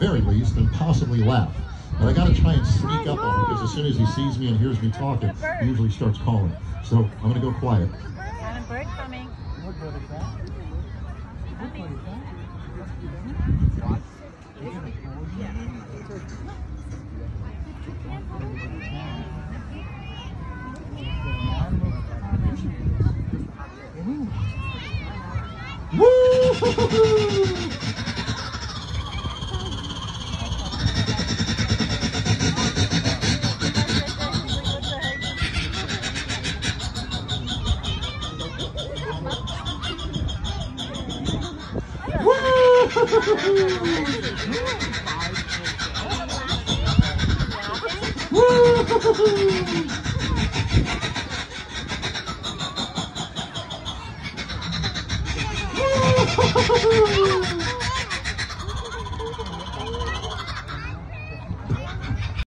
very least, and possibly laugh. But I got to try and sneak up on him, because as soon as he sees me and hears me talking, he usually starts calling. So I'm going to go quiet. Got a bird coming. What bird is that? What bird is that? Woo! Woo!